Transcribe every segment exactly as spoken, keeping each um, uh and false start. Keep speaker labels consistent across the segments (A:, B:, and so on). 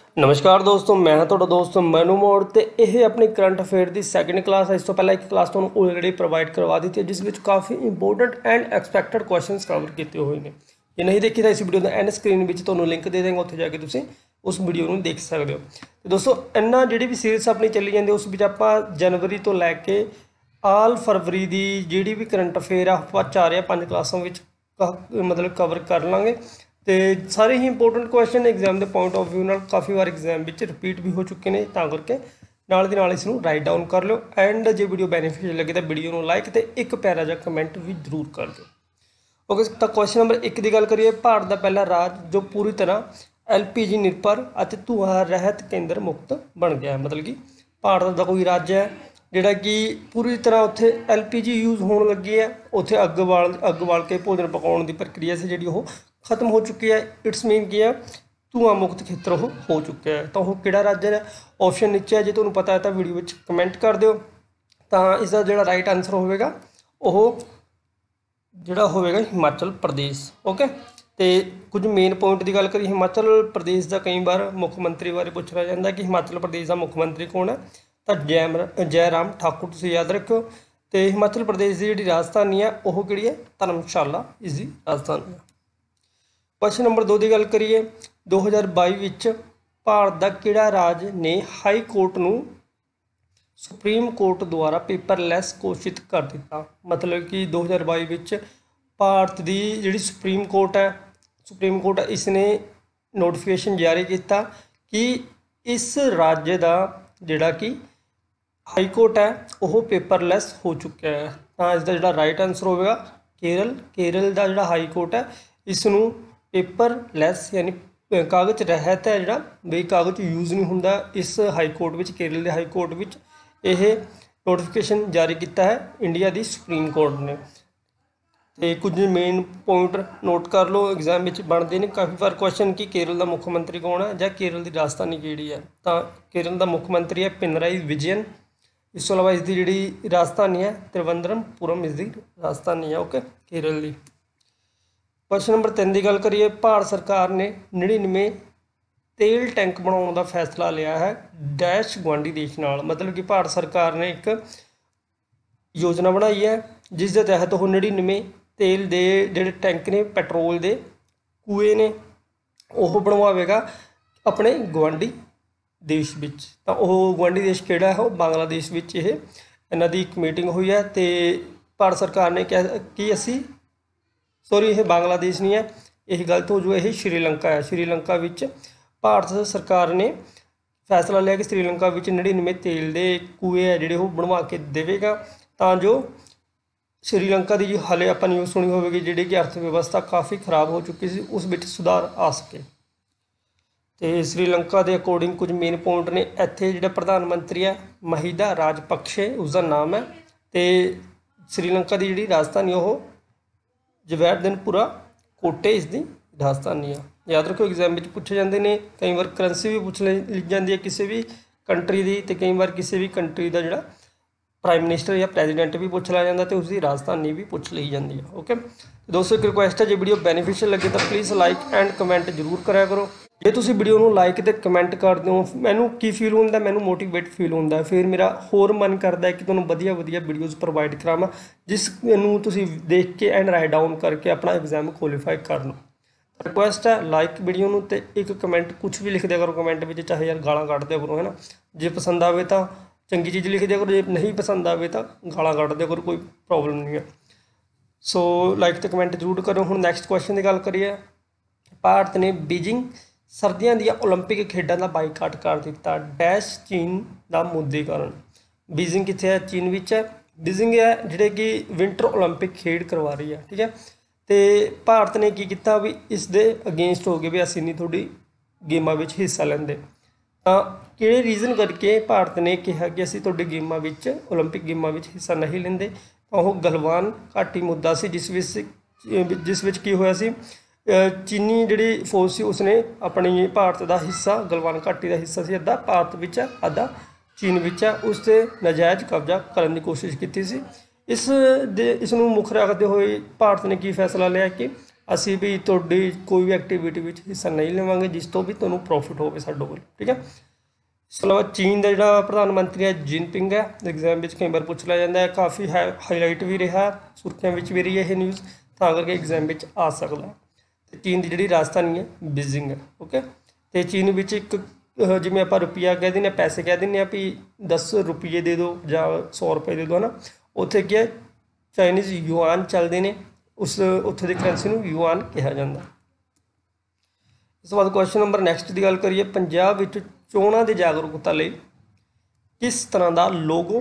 A: नमस्कार दोस्तों, मैं हाँ तुहाडा दोस्त मैनू मोड़ ते यह अपनी करंट अफेयर की सैकेंड क्लास है। इस तो पहले एक क्लास तुहानूं ऑलरेडी प्रोवाइड करवा दी थी जिस विच काफ़ी important and expected question cover किए हुए हैं। जे नहीं देखी तो इस वीडियो का एंड स्क्रीन में तुहानूं लिंक दे देंगे, उत्थे जाके तुसीं उस वीडियो को देख सकते हो। तो दोस्तों इन्ना जी भी सीरीज़ अपनी चली जाती उस विच आपां जनवरी तो लैके आल फरवरी की जी भी करंट अफेयर आप चार या पाँच क्लासों में मतलब कवर कर लाँगे। तो सारे ही इंपोर्टेंट क्वेश्चन एग्जाम के पॉइंट ऑफ व्यू नाल काफ़ी बार एग्जाम में रिपीट भी हो चुके हैं, तां करके नाल दी नाल इसनूं राइट डाउन कर लो। एंड जो वीडियो बेनीफिशियल लगे तो वीडियो को लाइक तो एक प्यारा जिहा कमेंट भी जरूर कर दो। ओके, तो क्वेश्चन नंबर एक की गल करिए। भारत का पहला राज जो पूरी तरह एल पी जी निर्भर और धुआं रहत केंद्र मुक्त बन गया है। मतलब कि भारत का कोई राज्य है जिहड़ा कि पूरी तरह उत्थे एल पी जी यूज़ होने लगी है, उत्थे अग बाल अग बाल के भोजन पकाने की प्रक्रिया से जी वो खत्म हो चुकी है। इट्स मीन की है धुआं मुक्त खेत्र हो, हो चुका है। तो वह किहड़ा राज्य है? ऑप्शन नीचे है, जो तुहानूं पता है तो वीडियो में कमेंट कर दो। तो इसका जो राइट आंसर होगा वह जोड़ा होगा हिमाचल प्रदेश। ओके, तो कुछ मेन पॉइंट की गल करिए। हिमाचल प्रदेश का कई बार मुख्यमंत्री बारे पूछा जाता है कि हिमाचल प्रदेश का मुख्यमंत्री कौन है, तो जय जयराम ठाकुर, तुसीं याद रखो। तो हिमाचल प्रदेश की जी राजधानी है वह कि है धर्मशाला, इसकी राजधानी है। क्वेश्चन नंबर दो की गल करिए। दो हज़ार बाई विच भारत का किहड़ा राज ने हाई कोर्ट नूं सुप्रीम कोर्ट द्वारा पेपरलैस घोषित कर दिता। मतलब कि दो हज़ार बाई विच भारत की जी सुप्रीम कोर्ट है सुप्रीम कोर्ट इसने नोटिफिकेशन जारी किया कि इस राज्य का जिहड़ा कि हाई कोर्ट है वह पेपरलैस हो चुका है। तो इसका जो राइट आंसर होगा केरल। केरल का जो हाई कोर्ट है इसनूं पेपरलैस यानी कागज रहत है, जोड़ा बई कागज यूज़ नहीं होंदा। इस हाई कोर्ट में केरल के हाई कोर्ट में यह नोटिफिकेशन जारी किया है इंडिया की सुप्रीम कोर्ट ने। तो कुछ मेन पॉइंट नोट कर लो, एग्जाम में बनते हैं काफ़ी बार क्वेश्चन कि केरल का मुख्यमंत्री कौन है या केरल की राजधानी किहड़ी है। तो केरल का मुख्यमंत्री है पिनराई विजयन। इस तो अलावा इसकी जी राजधानी है त्रिवेंद्रमपुरम, इसकी राजधानी है ओके केरल की। क्वेश्चन नंबर तीन की गल करिए। भारत सरकार ने नड़िनवे तेल टैंक बनाने का फैसला लिया है डैश गुआढ़ी देश नाल। मतलब कि भारत सरकार ने एक योजना बनाई है जिस दे तहत वो नड़िनवे तेल दे जिहड़े टैंक ने पैट्रोल के कुएं ने वह बनवावेगा अपने गुआढ़ी देश विच। तो वह गुआढ़ी देश किहड़ा है? बांग्लादेश विच यह इन्हां दी एक मीटिंग हुई है। तो भारत सरकार ने कहा कि असी सॉरी यह बांग्लादेश नहीं है, यह गलत हो जो यह श्रीलंका है। श्रीलंका विच भारत सरकार ने फैसला लिया कि श्रीलंका विच नड़िनवे तेल के कुएं है जिहड़े वो बनवा के देवेगा, तां जो श्रीलंका की जी हाले आपां न्यूज़ सुनी होगी जिहड़ी कि अर्थव्यवस्था काफ़ी खराब हो चुकी सी, उस विच सुधार आ सके। तो श्रीलंका के अकॉर्डिंग कुछ मेन पॉइंट ने इत्थे जिहड़ा प्रधानमंत्री है महिंदा राजपक्षे उसका नाम है। तो श्रीलंका की जी राजधानी वो जवैरदनपुरा कोटे इसकी राजधानी है। याद रखो एग्जाम में पूछे जाते हैं, कई बार करंसी भी पूछ ली जाती है किसी भी कंट्री की, तो कई बार किसी भी कंट्री का जोड़ा प्राइम मिनिस्टर या प्रेजिडेंट भी पूछ लिया जाता है, तो उसकी राजधानी भी पूछ ली जाती है। ओके दोस्तों, एक रिक्वेस्ट है जो वीडियो बेनीफिशियल लगे तो प्लीज़ लाइक एंड कमेंट जरूर करा करो। जे तुसीं वीडियो को लाइक तो कमेंट करते हो मैनू की फील होंदा, मैनू मोटिवेट फील होंदा, फिर मेरा होर मन करता है कि तुहानूं वधिया वधिया वीडियोज़ प्रोवाइड करावां जिस नूं तुसीं देख के एंड राइट डाउन करके अपना एग्जाम क्वालीफाई कर लो। रिक्वेस्ट है लाइक वीडियो नूं ते एक कमेंट कुछ भी लिख दिया करो कमेंट में, चाहे यार गालां कढ़ दिया करो है ना। जे पसंद आवे तो चंगी चीज़ लिख दिया करो, जे नहीं पसंद आवे तो गालां कढ़ दिया करो, कोई प्रॉब्लम नहीं है। सो लाइक तो कमेंट जरूर करो। हुण नैक्सट क्वेश्चन की गल करिए। भारत ने बीजिंग सर्दियों दी ओलंपिक खेडों का बाईकाट कर दिता डैश चीन का मुद्दे कारण। बीजिंग कित्थे है? चीन विच है। बीजिंग है जिहड़े कि विंटर ओलंपिक खेड करवा रही है, ठीक है। तो भारत ने की किया भी इस दे अगेंस्ट हो गए भी असीं नहीं थोड़ी गेमां विच हिस्सा लैंदे। तो किहड़े रीजन करके भारत ने कहा कि असीं तुहाडी गेमां विच ओलंपिक गेमां विच हिस्सा नहीं लैंदे? तो वह गलवान घाटी मुद्दा सी जिस विच जिस विच की होया सी चीनी जिहड़ी फौज सी उसने अपनी भारत का हिस्सा गलवान घाटी का हिस्सा सी अद्धा भारत विच है अद्धा चीन विच है, उस ते नाजायज़ कब्जा करने की कोशिश की सी। इस दे इसनूं मुख रखते हुए भारत ने की फैसला लिया कि ਅਸੀਂ ਵੀ ਤੁਹਾਡੀ ਕੋਈ ਵੀ ਐਕਟੀਵਿਟੀ ਵਿੱਚ ਹਿੱਸਾ ਨਹੀਂ ਲਵਾਂਗੇ ਜਿਸ ਤੋਂ ਵੀ ਤੁਹਾਨੂੰ ਪ੍ਰੋਫਿਟ ਹੋਵੇ ਸਾਡੇ ਕੋਲ, ਠੀਕ ਹੈ। ਇਸ ਤੋਂ ਇਲਾਵਾ ਚੀਨ ਦਾ ਜਿਹੜਾ ਪ੍ਰਧਾਨ ਮੰਤਰੀ ਹੈ ਜਿਨਪਿੰਗ ਹੈ, ਐਗਜ਼ਾਮ ਵਿੱਚ ਕਈ ਵਾਰ ਪੁੱਛ ਲਿਆ ਜਾਂਦਾ ਹੈ, ਕਾਫੀ ਹੈ ਹਾਈਲਾਈਟ ਵੀ ਰਿਹਾ, ਸੁਰਖੀਆਂ ਵਿੱਚ ਵੀ ਰਹੀ ਹੈ ਇਹ ਨਿਊਜ਼, ਤਾਂ ਕਰਕੇ ਐਗਜ਼ਾਮ ਵਿੱਚ ਆ ਸਕਦਾ। ਅਤੇ ਚੀਨ ਦੀ ਜਿਹੜੀ ਰਾਜਧਾਨੀ ਹੈ ਬੀजिंग ਹੈ, ਓਕੇ। ਅਤੇ ਚੀਨ ਵਿੱਚ ਇੱਕ ਜਿਵੇਂ ਆਪਾਂ ਰੁਪਈਆ ਕਹਿ ਦਿੰਦੇ ਹਾਂ, ਪੈਸੇ ਕਹਿ ਦਿੰਦੇ ਹਾਂ ਵੀ ਦਸ ਰੁਪਈਏ ਦੇ ਦਿਓ ਜਾਂ ਸੌ ਰੁਪਏ ਦੇ ਦਿਓ, ਹੈ ਨਾ, ਉੱਥੇ ਕੀ ਹੈ ਚਾਈਨੀਜ਼ ਯੂਆਨ ਚੱਲਦੇ ਨੇ, ਉਸ ਉੱਥੇ ਦੀ ਕਰੰਸੀ ਨੂੰ ਯੂਆਨ ਕਿਹਾ ਜਾਂਦਾ। ਇਸ ਤੋਂ ਬਾਅਦ ਕੁਐਸਚਨ ਨੰਬਰ ਨੈਕਸਟ ਦੀ ਗੱਲ ਕਰੀਏ, ਪੰਜਾਬ ਵਿੱਚ ਚੋਣਾਂ ਦੀ ਜਾਗਰੂਕਤਾ ਲਈ ਕਿਸ ਤਰ੍ਹਾਂ ਦਾ ਲੋਗੋ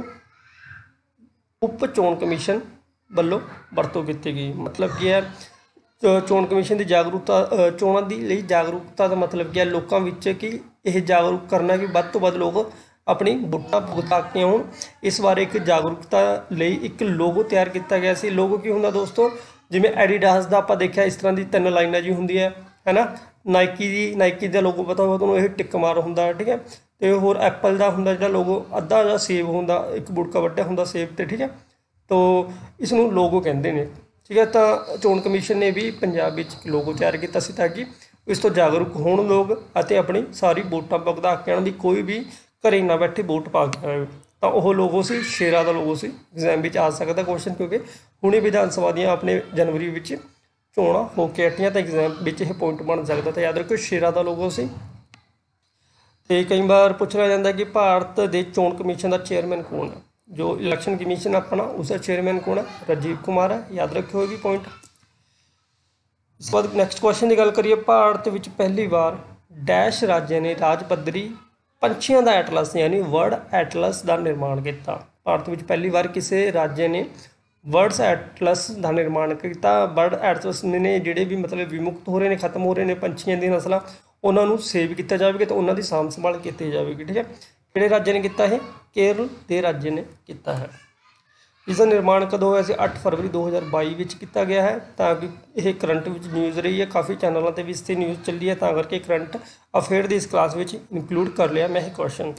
A: ਉਪ ਚੋਣ ਕਮਿਸ਼ਨ ਵੱਲੋਂ ਵਰਤੋਂ ਕੀਤੀ ਗਈ। ਮਤਲਬ ਕੀ ਹੈ ਚੋਣ ਕਮਿਸ਼ਨ ਦੀ ਜਾਗਰੂਕਤਾ, ਚੋਣਾਂ ਦੀ ਲਈ ਜਾਗਰੂਕਤਾ ਦਾ ਮਤਲਬ ਕੀ ਹੈ ਲੋਕਾਂ ਵਿੱਚ ਕਿ ਇਹ ਜਾਗਰੂਕ ਕਰਨਾ ਕਿ ਵੱਧ ਤੋਂ ਵੱਧ ਲੋਕ ਆਪਣੀ ਵੋਟਾਂ ਭੁਗਤਾ ਕੇ ਆਉਣ। ਇਸ ਬਾਰੇ ਇੱਕ ਜਾਗਰੂਕਤਾ ਲਈ ਇੱਕ ਲੋਗੋ ਤਿਆਰ ਕੀਤਾ ਗਿਆ ਸੀ। ਲੋਗੋ ਕੀ ਹੁੰਦਾ ਦੋਸਤੋ, ਜਿਵੇਂ ਐਡੀਡਾਸ ਦਾ ਆਪਾਂ ਦੇਖਿਆ ਇਸ ਤਰ੍ਹਾਂ ਦੀ ਤਿੰਨ ਲਾਈਨਾਂ ਜੀ ਹੁੰਦੀ ਹੈ ਹੈ ਨਾ। ਨਾਈਕੀ ਦੀ ਨਾਈਕੀ ਦਾ ਲੋਗੋ ਪਤਾ ਹੋਵੇ ਤੁਹਾਨੂੰ, ਇਹ ਟਿੱਕ ਮਾਰ ਹੁੰਦਾ, ਠੀਕ ਹੈ। ਅਤੇ ਹੋਰ ਐਪਲ ਦਾ ਹੁੰਦਾ ਜਿਹੜਾ ਲੋਗੋ ਅੱਧਾ ਜਾਂ ਸੇਬ ਹੁੰਦਾ, ਇੱਕ ਬੁੜਕਾ ਵੱਢਿਆ ਹੁੰਦਾ ਸੇਬ 'ਤੇ, ਠੀਕ ਹੈ। ਤੋ ਇਸ ਨੂੰ ਲੋਗੋ ਕਹਿੰਦੇ ਨੇ, ਠੀਕ ਹੈ। ਤਾਂ ਚੋਣ ਕਮਿਸ਼ਨ ਨੇ ਵੀ ਪੰਜਾਬ ਵਿੱਚ ਇੱਕ ਲੋਗੋ ਤਿਆਰ ਕੀਤਾ ਸੀ ਤਾਂ ਕਿ ਇਸ ਤੋਂ ਜਾਗਰੂਕ ਹੋਣ ਲੋਕ ਅਤੇ ਆਪਣੀ ਸਾਰੀ ਵੋਟਾਂ ਭੁਗਤਾ ਕੇ ਆਉਣ, ਦੀ ਕੋਈ ਵੀ ਘਰੇ ਨਾ ਬੈਠੇ ਵੋਟ ਪਾ ਕੇ ਆਏ। ਤਾਂ ਉਹ ਲੋਗੋ ਸੀ ਸ਼ੇਰਾਂ ਦਾ ਲੋਗੋ ਸੀ। ਐਗਜ਼ਾਮ ਵਿੱਚ ਆ ਸਕਦਾ ਕੁਐਸਚਨ, ਕਿਉਂਕਿ ਹੁਣੇ ਵਿਧਾਨ ਸਭਾ ਦੀਆਂ ਆਪਣੇ ਜਨਵਰੀ ਵਿੱਚ ਚੋਣਾਂ ਹੋ ਕੇ ਹਟੀਆਂ, ਤਾਂ ਐਗਜ਼ਾਮ ਵਿੱਚ ਇਹ ਪੁਆਇੰਟ ਬਣ ਸਕਦਾ। ਤਾਂ ਯਾਦ ਰੱਖੋ ਸ਼ੇਰਾਂ ਦਾ ਲੋਗੋ ਸੀ। ਅਤੇ ਕਈ ਵਾਰ ਪੁੱਛਿਆ ਜਾਂਦਾ ਕਿ ਭਾਰਤ ਦੇ ਚੋਣ ਕਮਿਸ਼ਨ ਦਾ ਚੇਅਰਮੈਨ ਕੌਣ ਹੈ। ਜੋ ਇਲੈਕਸ਼ਨ ਕਮਿਸ਼ਨ ਆਪਣਾ ਉਸਦਾ ਚੇਅਰਮੈਨ ਕੌਣ ਹੈ, ਰਾਜੀਵ ਕੁਮਾਰ ਹੈ, ਯਾਦ ਰੱਖਿਓ ਇਹ ਵੀ ਪੁਆਇੰਟ। ਇਸ ਤੋਂ ਬਾਅਦ ਨੈਕਸਟ ਕੁਐਸਚਨ ਦੀ ਗੱਲ ਕਰੀਏ, ਭਾਰਤ ਵਿੱਚ ਪਹਿਲੀ ਵਾਰ ਡੈਸ਼ ਰਾਜ ਨੇ ਰਾਜ ਪੱਧਰੀ ਪੰਛੀਆਂ ਦਾ ਐਟਲਸ ਯਾਨੀ ਵਰਡ ਐਟਲਸ ਦਾ ਨਿਰਮਾਣ ਕੀਤਾ। ਭਾਰਤ ਵਿੱਚ ਪਹਿਲੀ ਵਾਰ ਕਿਸੇ ਰਾਜ ਨੇ ਵਰਡਸ ਐਟਲਸ ਦਾ ਨਿਰਮਾਣ ਕੀਤਾ। ਬਰਡ ਐਟਲਸ ਨੇ ਜਿਹੜੇ ਵੀ ਮਤਲਬ ਵਿਮੁਕਤ ਹੋ ਰਹੇ ਨੇ, ਖਤਮ ਹੋ ਰਹੇ ਨੇ ਪੰਛੀਆਂ ਦੀਆਂ ਨਸਲਾਂ, ਉਹਨਾਂ ਨੂੰ ਸੇਵ ਕੀਤਾ ਜਾਵੇਗਾ ਅਤੇ ਉਹਨਾਂ ਦੀ ਸਾਂਭ ਸੰਭਾਲ ਕੀਤੀ ਜਾਵੇਗੀ, ਠੀਕ ਹੈ। ਕਿਹੜੇ ਰਾਜ ਨੇ ਕੀਤਾ ਇਹ? ਕੇਰਲ ਦੇ ਰਾਜ ਨੇ ਕੀਤਾ ਹੈ। ਇਸ ਦਾ ਨਿਰਮਾਣ ਕਦੋਂ ਹੋਇਆ ਸੀ? ਅੱਠ ਫਰਵਰੀ ਦੋ ਹਜ਼ਾਰ ਬਾਈ ਵਿੱਚ ਕੀਤਾ ਗਿਆ ਹੈ। ਤਾਂ ਕਿ ਇਹ ਕਰੰਟ ਵਿੱਚ ਨਿਊਜ਼ ਰਹੀ ਹੈ, ਕਾਫੀ ਚੈਨਲਾਂ 'ਤੇ ਵੀ ਇਸ 'ਤੇ ਨਿਊਜ਼ ਚੱਲੀ ਹੈ, ਤਾਂ ਕਰਕੇ ਕਰੰਟ ਅਫੇਅਰ ਦੀ ਇਸ ਕਲਾਸ ਵਿੱਚ ਇਨਕਲੂਡ ਕਰ ਲਿਆ ਮੈਂ ਇਹ ਕੁਐਸਚਨ।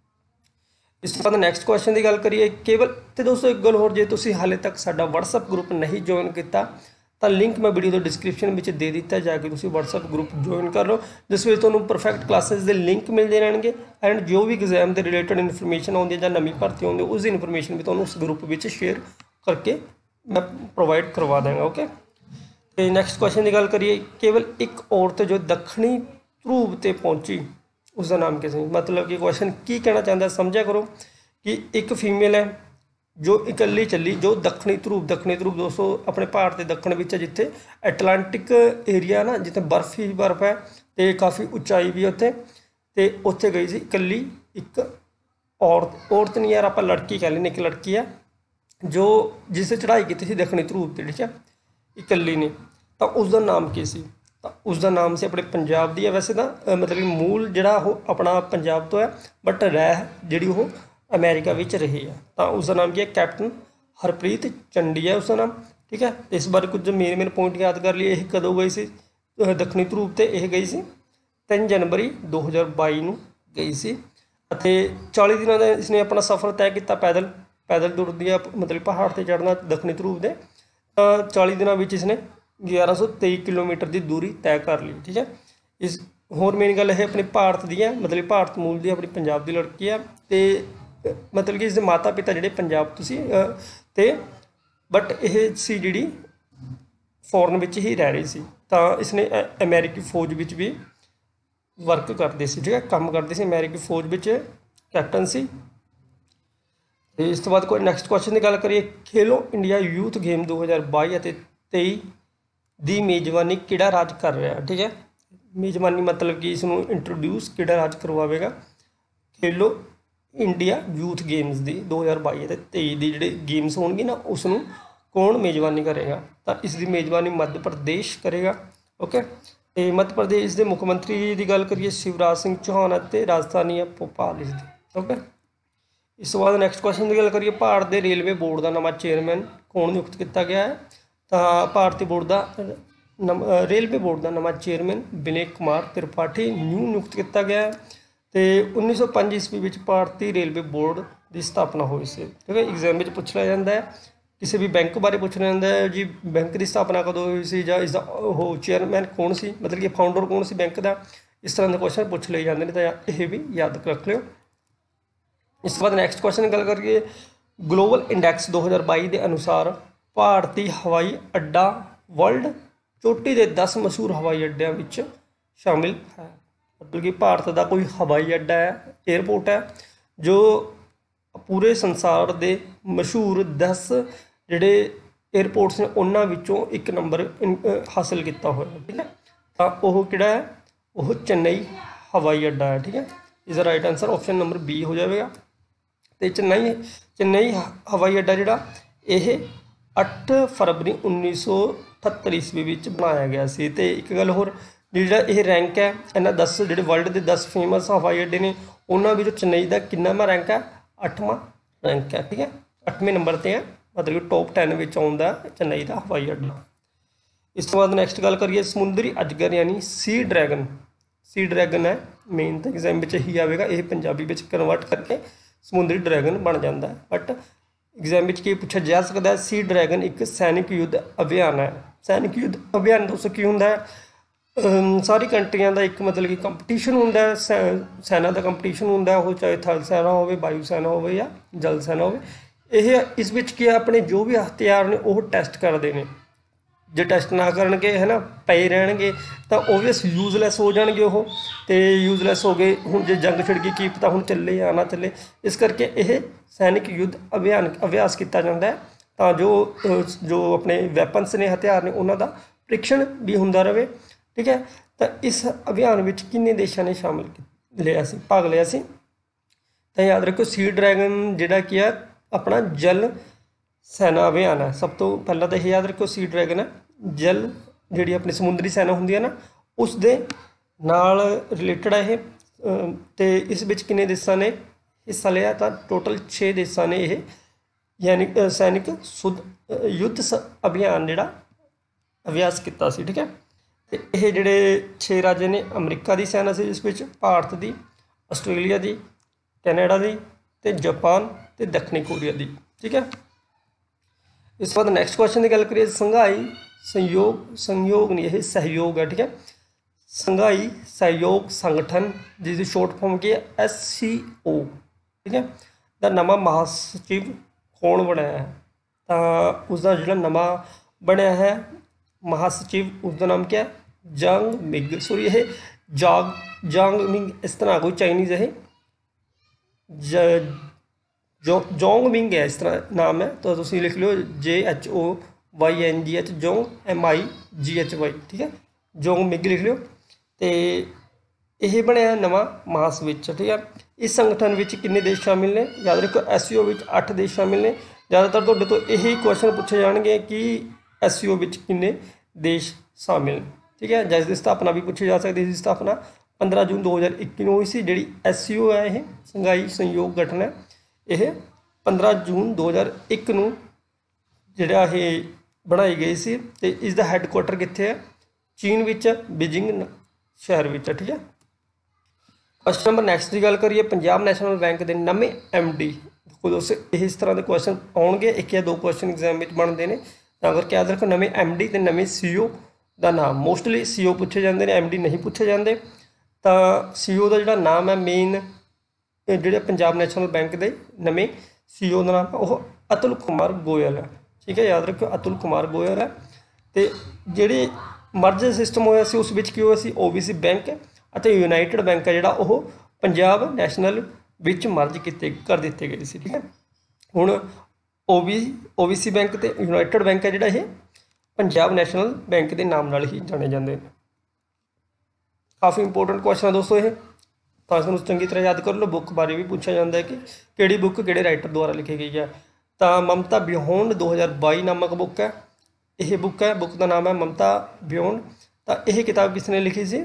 A: ਇਸ ਤੋਂ ਬਾਅਦ ਨੈਕਸਟ ਕੁਐਸਚਨ ਦੀ ਗੱਲ ਕਰੀਏ, ਕੇਵਲ ਅਤੇ ਦੋਸਤੋ ਇੱਕ ਗੱਲ ਹੋਰ, ਜੇ ਤੁਸੀਂ ਹਾਲੇ ਤੱਕ ਸਾਡਾ ਵਟਸਐਪ ਗਰੁੱਪ ਨਹੀਂ ਜੁਆਇਨ ਕੀਤਾ ਤਾਂ ਲਿੰਕ ਮੈਂ ਵੀਡੀਓ ਦੇ ਡਿਸਕ੍ਰਿਪਸ਼ਨ ਵਿੱਚ ਦੇ ਦਿੱਤਾ, ਜਾ ਕੇ ਤੁਸੀਂ ਵਟਸਐਪ ਗਰੁੱਪ ਜੁਆਇਨ ਕਰ ਲਓ, ਜਿਸ ਵਿੱਚ ਤੁਹਾਨੂੰ ਪਰਫੈਕਟ ਕਲਾਸਿਸ ਦੇ ਲਿੰਕ ਮਿਲਦੇ ਰਹਿਣਗੇ ਐਂਡ ਜੋ ਵੀ ਐਗਜ਼ਾਮ ਦੇ ਰਿਲੇਟਡ ਇਨਫੋਰਮੇਸ਼ਨ ਆਉਂਦੀ ਹੈ ਜਾਂ ਨਵੀਂ ਭਰਤੀ ਆਉਂਦੀ ਉਸ ਦੀ ਇਨਫੋਰਮੇਸ਼ਨ ਵੀ ਤੁਹਾਨੂੰ ਉਸ ਗਰੁੱਪ ਵਿੱਚ ਸ਼ੇਅਰ ਕਰਕੇ ਮੈਂ ਪ੍ਰੋਵਾਈਡ ਕਰਵਾ ਦਾਂਗਾ, ਓਕੇ। ਅਤੇ ਨੈਕਸਟ ਕੁਐਸਚਨ ਦੀ ਗੱਲ ਕਰੀਏ, ਕੇਵਲ ਇੱਕ ਔਰਤ ਜੋ ਦੱਖਣੀ ਧਰੂਵ 'ਤੇ ਪਹੁੰਚੀ ਉਸ ਦਾ ਨਾਮ ਕੀ ਸੀ। ਮਤਲਬ ਕਿ ਕੁਐਸਚਨ ਕੀ ਕਹਿਣਾ ਚਾਹੁੰਦਾ ਸਮਝਿਆ ਕਰੋ ਕਿ ਇੱਕ ਫੀਮੇਲ ਹੈ ਜੋ ਇਕੱਲੀ ਚੱਲੀ, ਜੋ ਦੱਖਣੀ ਧਰੂਵ, ਦੱਖਣੀ ਧਰੂਵ ਦੋਸਤੋ ਆਪਣੇ ਭਾਰਤ ਦੇ ਦੱਖਣ ਵਿੱਚ ਹੈ, ਜਿੱਥੇ ਐਟਲਾਂਟਿਕ ਏਰੀਆ ਨਾ, ਜਿੱਥੇ ਬਰਫ਼ ਹੀ ਬਰਫ਼ ਹੈ ਅਤੇ ਕਾਫੀ ਉੱਚਾਈ ਵੀ ਉੱਥੇ, ਅਤੇ ਉੱਥੇ ਗਈ ਸੀ ਇਕੱਲੀ ਇੱਕ ਔਰਤ। ਔਰਤ ਨਹੀਂ ਯਾਰ, ਆਪਾਂ ਲੜਕੀ ਕਹਿ ਲੈਂਦੇ, ਇੱਕ ਲੜਕੀ ਆ ਜੋ ਜਿਸ ਚੜ੍ਹਾਈ ਕੀਤੀ ਸੀ ਦੱਖਣੀ ਧਰੂਵ 'ਤੇ, ਠੀਕ ਹੈ, ਇਕੱਲੀ ਨੇ। ਤਾਂ ਉਸ ਦਾ ਨਾਮ ਕੀ ਸੀ? ਤਾਂ ਉਸ ਦਾ ਨਾਮ ਸੀ ਆਪਣੇ ਪੰਜਾਬ ਦੀ ਹੈ ਵੈਸੇ ਤਾਂ, ਮਤਲਬ ਮੂਲ ਜਿਹੜਾ ਉਹ ਆਪਣਾ ਪੰਜਾਬ ਤੋਂ ਹੈ, ਬਟ ਰਹਿ ਜਿਹੜੀ ਉਹ ਅਮਰੀਕਾ ਵਿੱਚ ਰਹੀ ਹੈ। ਤਾਂ ਉਸ ਦਾ ਨਾਮ ਕੀ ਹੈ? ਕੈਪਟਨ ਹਰਪ੍ਰੀਤ ਚੰਡੀ ਹੈ ਉਸਦਾ ਨਾਮ, ਠੀਕ ਹੈ। ਇਸ ਬਾਰੇ ਕੁਝ ਮੇਨ ਮੇਨ ਪੁਆਇੰਟ ਯਾਦ ਕਰ ਲਈਏ। ਇਹ ਕਦੋਂ ਗਈ ਸੀ ਦੱਖਣੀ ਧਰੂਵ 'ਤੇ? ਇਹ ਗਈ ਸੀ ਤਿੰਨ ਜਨਵਰੀ ਦੋ ਹਜ਼ਾਰ ਬਾਈ ਨੂੰ ਗਈ ਸੀ, ਅਤੇ ਚਾਲੀ ਦਿਨਾਂ ਦਾ ਇਸਨੇ ਆਪਣਾ ਸਫ਼ਰ ਤੈਅ ਕੀਤਾ ਪੈਦਲ ਪੈਦਲ ਤੁਰਦੀ ਆ, ਮਤਲਬ ਪਹਾੜ 'ਤੇ ਚੜ੍ਹਨਾ ਦੱਖਣੀ ਧਰੂਵ ਦੇ। ਤਾਂ ਚਾਲੀ ਦਿਨਾਂ ਵਿੱਚ ਇਸਨੇ ਗਿਆਰਾਂ ਸੌ ਤੇਈ ਕਿਲੋਮੀਟਰ ਦੀ ਦੂਰੀ ਤੈਅ ਕਰ ਲਈ, ਠੀਕ ਹੈ। ਇਸ ਹੋਰ ਮੇਨ ਗੱਲ ਇਹ ਆਪਣੀ ਭਾਰਤ ਦੀ ਹੈ, ਮਤਲਬ ਭਾਰਤ ਮੂਲ ਦੀ ਆਪਣੀ ਪੰਜਾਬ ਦੀ ਲੜਕੀ ਹੈ, ਅਤੇ ਮਤਲਬ ਕਿ ਇਸਦੇ ਮਾਤਾ ਪਿਤਾ ਜਿਹੜੇ ਪੰਜਾਬ ਤੋਂ ਸੀ, ਅਤੇ ਬਟ ਇਹ ਸੀ ਜਿਹੜੀ ਫੋਰਨ ਵਿੱਚ ਹੀ ਰਹਿ ਰਹੀ ਸੀ। ਤਾਂ ਇਸਨੇ ਅਮਰੀਕੀ ਫੌਜ ਵਿੱਚ ਵੀ ਵਰਕ ਕਰਦੇ ਸੀ, ਠੀਕ ਹੈ, ਕੰਮ ਕਰਦੇ ਸੀ, ਅਮਰੀਕੀ ਫੌਜ ਵਿੱਚ ਕੈਪਟਨ ਸੀ। ਅਤੇ ਇਸ ਤੋਂ ਬਾਅਦ ਕੋਈ ਨੈਕਸਟ ਕੁਐਸਚਨ ਦੀ ਗੱਲ ਕਰੀਏ, ਖੇਲੋ ਇੰਡੀਆ ਯੂਥ ਗੇਮ ਦੋ ਹਜ਼ਾਰ ਬਾਈ ਅਤੇ ਤੇਈ ਦੀ ਮੇਜ਼ਬਾਨੀ ਕਿਹੜਾ ਰਾਜ ਕਰ ਰਿਹਾ, ਠੀਕ ਹੈ। ਮੇਜ਼ਬਾਨੀ ਮਤਲਬ ਕਿ ਇਸ ਨੂੰ ਇੰਟਰੋਡਿਊਸ ਕਿਹੜਾ ਰਾਜ ਕਰਵਾਵੇਗਾ? ਖੇਲੋ ਇੰਡੀਆ ਯੂਥ ਗੇਮਸ ਦੀ ਦੋ ਹਜ਼ਾਰ ਬਾਈ ਅਤੇ ਤੇਈ ਦੀ ਜਿਹੜੇ ਗੇਮਸ ਹੋਣਗੇ ਨਾ, ਉਸ ਨੂੰ ਕੌਣ ਮੇਜ਼ਬਾਨੀ ਕਰੇਗਾ? ਤਾਂ ਇਸ ਦੀ ਮੇਜ਼ਬਾਨੀ ਮੱਧ ਪ੍ਰਦੇਸ਼ ਕਰੇਗਾ, ਓਕੇ। ਅਤੇ ਮੱਧ ਪ੍ਰਦੇਸ਼ ਦੇ ਮੁੱਖ ਮੰਤਰੀ ਦੀ ਗੱਲ ਕਰੀਏ, ਸ਼ਿਵਰਾਜ ਸਿੰਘ ਚੌਹਾਨ, ਅਤੇ ਰਾਜਧਾਨੀ ਹੈ ਭੋਪਾਲ ਇਸ ਦੀ, ਓਕੇ। ਇਸ ਤੋਂ ਬਾਅਦ ਨੈਕਸਟ ਕੁਐਸਚਨ ਦੀ ਗੱਲ ਕਰੀਏ, ਭਾਰਤ ਦੇ ਰੇਲਵੇ ਬੋਰਡ ਦਾ ਨਵਾਂ ਚੇਅਰਮੈਨ ਕੌਣ ਨਿਯੁਕਤ ਕੀਤਾ ਗਿਆ ਹੈ? ਤਾਂ ਭਾਰਤੀ ਬੋਰਡ ਦਾ ਨਮ ਰੇਲਵੇ ਬੋਰਡ ਦਾ ਨਵਾਂ ਚੇਅਰਮੈਨ ਵਿਨੈ ਕੁਮਾਰ ਤ੍ਰਿਪਾਠੀ ਨਿਊ ਨਿਯੁਕਤ ਕੀਤਾ ਗਿਆ ਹੈ। ਅਤੇ ਉੱਨੀ ਸੌ ਪੰਜ ਈਸਵੀ ਵਿੱਚ ਭਾਰਤੀ ਰੇਲਵੇ ਬੋਰਡ ਦੀ ਸਥਾਪਨਾ ਹੋਈ ਸੀ, ਠੀਕ ਹੈ। ਐਗਜ਼ਾਮ ਵਿੱਚ ਪੁੱਛ ਲਿਆ ਜਾਂਦਾ ਹੈ किसी भी बैंक बारे पूछना जाता है जी, बैंक की स्थापना कदों हुई सी, जां इसका वो चेयरमैन कौन सी, मतलब कि फाउंडर कौन सी बैंक का, इस तरह के क्वेश्चन पूछ लिए जाते हैं, तो यह भी याद रख लियो। इस बाद नैक्सट क्वेश्चन गल करिए, ग्लोबल इंडैक्स दो हज़ार बाई के अनुसार भारतीय हवाई अड्डा वर्ल्ड चोटी के दस मशहूर हवाई अड्डों में शामिल है। मतलब कि भारत का कोई हवाई अड्डा है, एयरपोर्ट है जो पूरे संसार के मशहूर दस जोड़े एयरपोर्ट्स ने उन्होंने विचों एक नंबर हासिल किया हुआ है। ठीक है, तो वह किहड़ा है, वह चेन्नई हवाई अड्डा है। ठीक है, इसका right answer option number B हो जाएगा। तो चेन्नई चेन्नई हवाई अड्डा जोड़ा ये अठ फरवरी उन्नीस सौ अठहत्तर ईस्वी में बनाया गया सी। ते एक गल होर, जिहड़ा ये रैंक है इन्हां दस जोड़े वर्ल्ड के दस फेमस हवाई अड्डे ने उन्होंने विचों चेन्नई का किन्नावां रैंक है, अठवां रैंक है। ठीक है, अठवें नंबर पर है, मतलब कि टॉप टेन में आउंदा चेन्नई का हवाई अड्डा। इस तो बाद नैक्सट गल करिए, समुद्री अजगर यानी सी ड्रैगन, सी ड्रैगन है मेन तो एग्जाम में ही आएगा, ये पंजाबी में कन्वर्ट करके समुद्री ड्रैगन बन जाता है। बट एग्जाम में की पूछा जा सकता है, सी ड्रैगन एक सैनिक युद्ध अभियान है। सैनिक युद्ध अभियान दोस्तों की होंदा है, सारी कंट्रियां का एक मतलब कि कंपटीशन होंदा है, सै सैना का कंपटीशन होंदा है, वो चाहे थल सैना हो, वायु सैना हो या जल सैना हो। यह इस विच की अपने जो भी हथियार ने वो टेस्ट करते हैं, जो टेस्ट ना करनगे है ना पे रहणगे तो ओबवियस यूजलैस हो जाएंगे, वो तो यूजलैस हो गए। हुण जो जंग छिड़ गई की पता हुण चले या ना चले, इस करके यह सैनिक युद्ध अभियान अभ्यास किया जाता है, तो जो जो अपने वैपन्स ने हथियार ने उन्हों का परीक्षण भी होंदा रहे। ठीक है, तो इस अभियान में किन्ने देशों ने शामिल लिया सी भाग लिया सी, तो याद रखो सी ड्रैगन जिहड़ा की है अपना जल सैना अभियान है। सब तो पहला तो यह याद रखो सी ड्रैगन है जल जी अपनी समुद्री सैना होंगी है ना, उस दे नाल रिलेटेड है। तो इस विच किन्ने देशों ने हिस्सा लिया, तो टोटल छे देशों ने यह यानी सैनिक सुध युद्ध अभियान जिहड़ा अभ्यास किया सी। ठीक है, तो यह जिहड़े छे राज्य ने, अमरीका की सैना से जिस विच भारत की, आस्ट्रेलिया की, कैनेडा की, तो जापान तो दक्षिणी कोरिया की। ठीक है, इस बाद नैक्सट क्वेश्चन की गल करिए, संघाई सहयोग संयोग नहीं यह सहयोग है। ठीक है, संघाई सहयोग संगठन जिसकी शॉर्ट फॉर्म की है एस सी ओ। ठीक है, दा नवा महासचिव कौन बनाया है, तो उसका जो नवा बनया है महासचिव उसका नाम क्या है, जांग मिग, सॉरी यह जाग जांग मिंग इस तरह कोई चाइनीज़ है, जो जोंग मिंग है इस तरह नाम है, तो तुम लिख लो J H O Y N G H Jong M I G H Y. ठीक है, जोंग मिग लिख लो। तो यह बनया नवा महासचिव। ठीक है, इस संगठन में किन्ने देश शामिल ने, याद रखो एस सी ओ में अठ देश शामिल ने। ज़्यादातर तुहाडे तो यही क्वेश्चन पूछे जाएंगे कि एस सी ओ में किन्ने देश शामिल ने। ठीक है, जिसकी स्थापना भी पूछी जा सकती है, स्थापना पंद्रह जून दो हज़ार इक्की में हुई सी। जी एस सी ओ है यह संघाई सहयोग गठन है, यह पंद्रह जून दो हज़ार एक नूं जिहड़ा ये बनाई गई सी। ते इसका हैडकुआटर कित्थे है, चीन विच बीजिंग शहर विच। ठीक है, क्वेश्चन नंबर नैक्सट की गल करिए, पंजाब नैशनल बैंक के नवे एम डी, देखो दोस्तों इस तरह के क्वेश्चन आउणगे, एक या दो क्वेश्चन एग्जाम में बनते हैं, तो करके याद रखो नवे एम डी तो नवे सी ओ का नाम। मोस्टली सी ओ पूछे जाते हैं, एम डी नहीं पूछे जाते। तो सी ओ का जोड़ा नाम है मेन जोड़े पंजाब नैशनल बैंक के नवे सी ओ का नाम है वह अतुल कुमार गोयल है। ठीक है, याद रखो अतुल कुमार गोयल है। तो जिहड़े मर्ज सिस्टम होया सी उस विच की होया C O B C bank अते यूनाइटेड बैंक है जिहड़ा ओह पंजाब नैशनल विच मर्ज किते कर दिते गए सी। ठीक है, हुण O B O B C bank तो यूनाइटेड बैंक है जिहड़ा ये पंजाब नैशनल बैंक के नाम नाल ही जाने जाते हैं। काफ़ी इंपोर्टेंट क्वेश्चन है दोस्तों ये, तो इसमें चंगी तरह याद कर लो। बुक बारे भी पूछा जाता है कि किहड़ी बुक किहड़े राइटर द्वारा लिखी गई है, तो ममता बियोंड दो हज़ार बाई नामक बुक है। यह बुक है, बुक का नाम है ममता बियोंड। तो यह किताब किसने लिखी सी,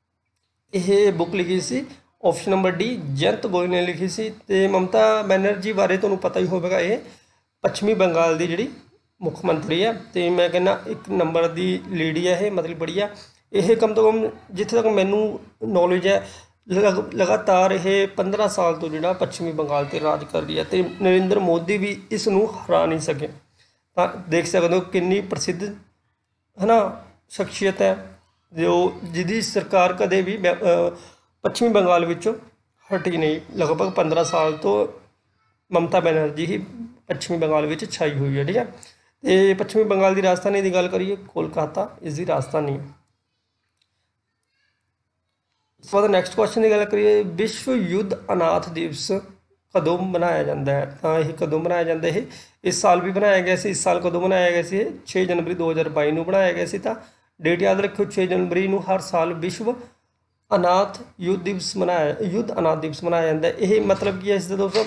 A: यह बुक लिखी सी option number D Jayant Goyal ने लिखी सी। तो ममता बनर्जी बारे तुहानूं पता ही होगा, ये पश्चिमी बंगाल की जिहड़ी मुख मंत्री है। तो मैं कहना एक नंबर की लीडी है, ये मतलब बढ़िया। यह कम तो कम जिथे तक मैनू नॉलेज है लग लगातार ये पंद्रह साल तो जोड़ा पश्चिमी बंगाल से राज कर रही है, तो नरेंद्र मोदी भी इसनूं हरा नहीं सके। ਤਾਂ ਦੇਖ ਸਕਦੇ ਹੋ ਕਿੰਨੀ ਪ੍ਰਸਿੱਧ ਹੈ ਨਾ ਸ਼ਖਸੀਅਤ ਹੈ ਜੋ ਜਿਹਦੀ ਸਰਕਾਰ ਕਦੇ ਵੀ ਬੈ- ਅ, ਪੱਛਮੀ ਬੰਗਾਲ ਵਿੱਚੋਂ ਹਟੀ ਨਹੀਂ। ਲਗਭਗ ਪੰਦਰਾਂ ਸਾਲ ਤੋਂ ਮਮਤਾ ਬੈਨਰਜੀ ਹੀ ਪੱਛਮੀ ਬੰਗਾਲ ਵਿੱਚ ਛਾਈ ਹੋਈ ਹੈ। ਠੀਕ ਹੈ, ਤੇ ਪੱਛਮੀ ਬੰਗਾਲ ਦੀ ਰਾਜਧਾਨੀ ਦੀ ਗੱਲ ਕਰੀਏ ਕੋਲਕਾਤਾ ਇਸ ਦੀ ਰਾਜਧਾਨੀ ਹੈ। ਇਸ ਤੋਂ ਬਾਅਦ ਨੈਕਸਟ ਕੁਐਸਚਨ ਦੀ ਗੱਲ ਕਰੀਏ ਵਿਸ਼ਵ ਯੁੱਧ ਅਨਾਥ ਦਿਵਸ ਕਦੋਂ ਮਨਾਇਆ ਜਾਂਦਾ ਹੈ? ਤਾਂ ਇਹ ਕਦੋਂ ਮਨਾਇਆ ਜਾਂਦਾ ਇਹ ਇਸ ਸਾਲ ਵੀ ਬਣਾਇਆ ਗਿਆ ਸੀ। ਇਸ ਸਾਲ ਕਦੋਂ ਮਨਾਇਆ ਗਿਆ ਸੀ? ਛੇ ਜਨਵਰੀ ਦੋ ਹਜ਼ਾਰ ਬਾਈ ਨੂੰ ਬਣਾਇਆ ਗਿਆ ਸੀ। ਤਾਂ ਡੇਟ ਯਾਦ ਰੱਖਿਓ, ਛੇ ਜਨਵਰੀ ਨੂੰ ਹਰ ਸਾਲ ਵਿਸ਼ਵ ਅਨਾਥ ਯੁੱਧ ਦਿਵਸ ਮਨਾਇਆ ਯੁੱਧ ਅਨਾਥ ਦਿਵਸ ਮਨਾਇਆ ਜਾਂਦਾ। ਇਹ ਮਤਲਬ ਕੀ ਹੈ ਇਸ ਦਾ ਦੋਸਤੋ?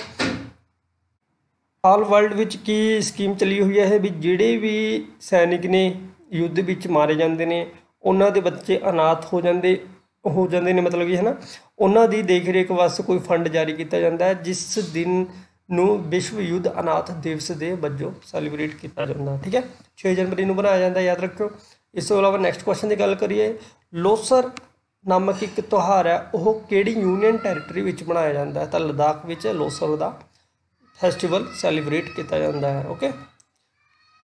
A: ਆਲ ਵਰਲਡ ਵਿੱਚ ਕੀ ਸਕੀਮ ਚੱਲੀ ਹੋਈ ਹੈ ਇਹ ਵੀ ਜਿਹੜੇ ਵੀ ਸੈਨਿਕ ਨੇ ਯੁੱਧ ਵਿੱਚ ਮਾਰੇ ਜਾਂਦੇ ਨੇ ਉਹਨਾਂ ਦੇ ਬੱਚੇ ਅਨਾਥ ਹੋ ਜਾਂਦੇ ਹੋ ਜਾਂਦੇ ਨੇ, ਮਤਲਬ ਕਿ ਹੈ ਨਾ ਉਹਨਾਂ ਦੀ ਦੇਖ ਰੇਖ ਵਾਸਤੇ ਕੋਈ ਫੰਡ ਜਾਰੀ ਕੀਤਾ ਜਾਂਦਾ ਹੈ ਜਿਸ ਦਿਨ ਨੂੰ ਵਿਸ਼ਵ ਯੁੱਧ ਅਨਾਥ ਦਿਵਸ ਦੇ ਵਜੋਂ ਸੈਲੀਬ੍ਰੇਟ ਕੀਤਾ ਜਾਂਦਾ। ਠੀਕ ਹੈ, ਛੇ ਜਨਵਰੀ ਨੂੰ ਬਣਾਇਆ ਜਾਂਦਾ, ਯਾਦ ਰੱਖਿਓ। ਇਸ ਤੋਂ ਇਲਾਵਾ ਨੈਕਸਟ ਕੁਐਸਚਨ ਦੀ ਗੱਲ ਕਰੀਏ ਲੋਸਰ ਨਾਮਕ ਇੱਕ ਤਿਉਹਾਰ ਹੈ ਉਹ ਕਿਹੜੀ ਯੂਨੀਅਨ ਟੈਰੀਟਰੀ ਵਿੱਚ ਮਨਾਇਆ ਜਾਂਦਾ ਹੈ? ਤਾਂ ਲਦਾਖ ਵਿੱਚ ਲੋਸਰ ਦਾ ਫੈਸਟੀਵਲ ਸੈਲੀਬ੍ਰੇਟ ਕੀਤਾ ਜਾਂਦਾ ਹੈ। ਓਕੇ।